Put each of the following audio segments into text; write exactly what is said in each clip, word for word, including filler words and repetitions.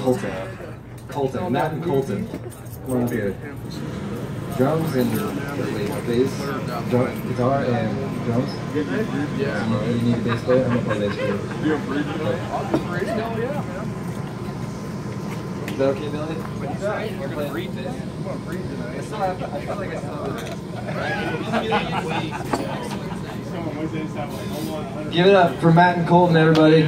Colten. Colten, Matt and Colten. One beer. Drums and wait, bass, drum, guitar and drums. Yeah. So you, you need a bass player. I'm gonna play bass for you. You have breathe? I'll do breathe. Hell yeah, man. Is that okay, Billy? Yeah, we're gonna breathe this. I'm gonna breathe tonight. I still have. I feel like I still have. Give it up for Matt and Colten, everybody.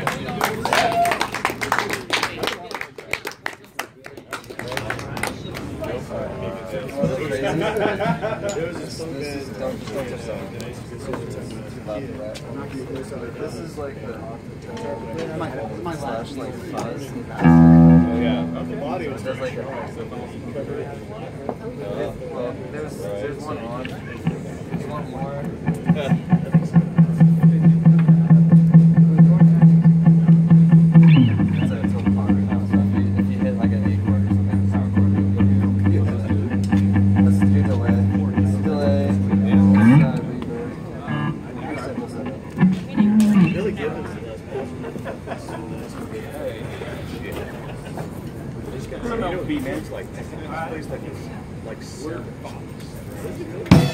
This is like the my my slash like fuzz. Yeah, the body was just like. Well, there's there's one on. There's one more. Like, this place like is like